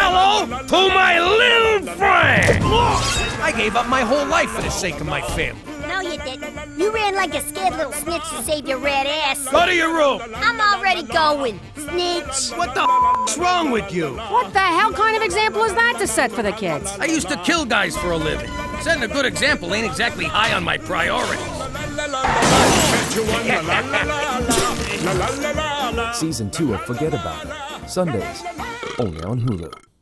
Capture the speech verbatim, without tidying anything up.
hello to my little friend! I gave up my whole life for the sake of my family. No, you didn't. You ran like a scared little snitch to save your red ass. Go to your room. I'm already going, snitch. What the f***'s wrong with you? What the hell kind of example is that to set for the kids? I used to kill guys for a living. Setting a good example ain't exactly high on my priorities. Season two of Fugget About It. Sundays, only on Hulu.